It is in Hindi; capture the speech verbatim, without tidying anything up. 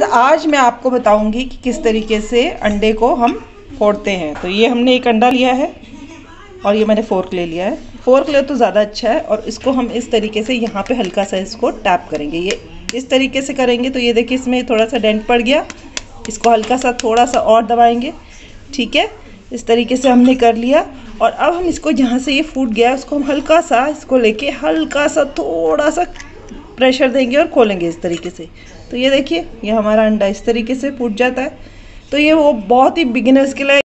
आज मैं आपको बताऊंगी कि किस तरीके से अंडे को हम फोड़ते हैं। तो ये हमने एक अंडा लिया है और ये मैंने फोर्क ले लिया है। फोर्क ले तो ज़्यादा अच्छा है। और इसको हम इस तरीके से यहाँ पे हल्का सा इसको टैप करेंगे। ये इस तरीके से करेंगे तो ये देखिए इसमें थोड़ा सा डेंट पड़ गया। इसको हल्का सा थोड़ा सा और दबाएंगे। ठीक है, इस तरीके से हमने कर लिया। और अब हम इसको जहाँ से ये फूट गया उसको हम हल्का सा इसको लेके हल्का सा थोड़ा सा प्रेशर देंगे और खोलेंगे इस तरीके से। तो ये देखिए ये हमारा अंडा इस तरीके से फूट जाता है। तो ये वो बहुत ही बिगिनर्स के लिए